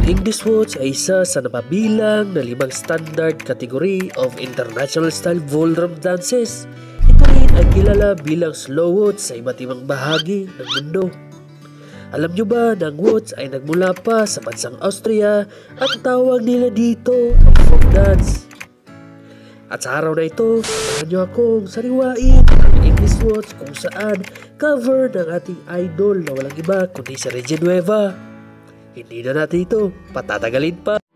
English Watch ay isa sa napabilang na 5 standard category of international style ballroom dances. Ito rin ay kilala bilang slow watch sa iba't ibang bahagi ng mundo. Alam nyo ba na ang watch ay nagmula pa sa bansang Austria at tawag nila dito ang folk dance? At sa araw na ito, samahan nyo akong sariwain ang English Watch kung saan cover ng ating idol na walang iba kundi si Reggie Nueva. Hindi na natin ito patatagalin pa.